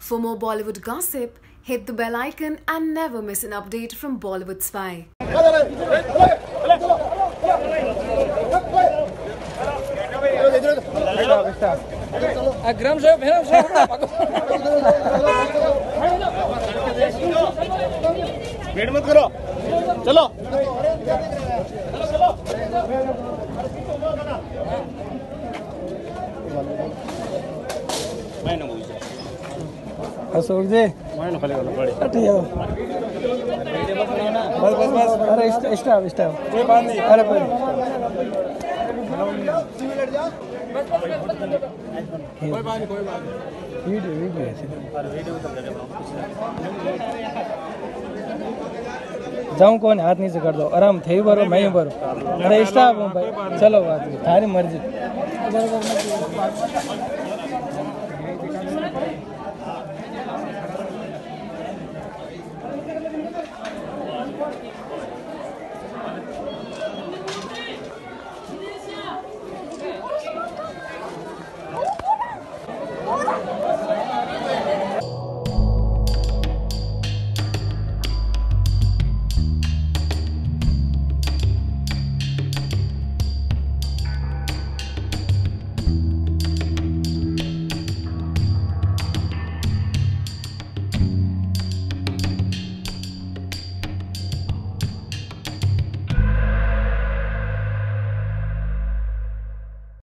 For more Bollywood gossip, hit the bell icon and never miss an update from Bollywood Spy. Wait मत करो, चलो। अशोक जी बस अरे staff कोई बात नहीं। अरे कोई बात नहीं वीडियो जाऊँ कौन हाथ नीचे कर दो आराम थे भरो मैं ही भरो। अरे स्टाफ हूँ भाई, चलो बात थारी मर्जी।